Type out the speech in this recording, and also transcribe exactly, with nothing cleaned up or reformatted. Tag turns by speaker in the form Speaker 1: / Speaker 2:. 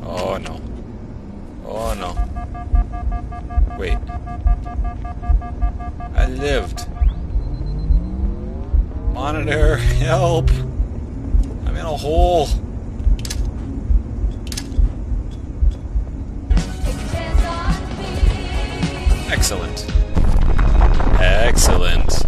Speaker 1: Oh no. Oh no. Wait. I lived. Monitor, help! I'm in a hole. Excellent. Excellent.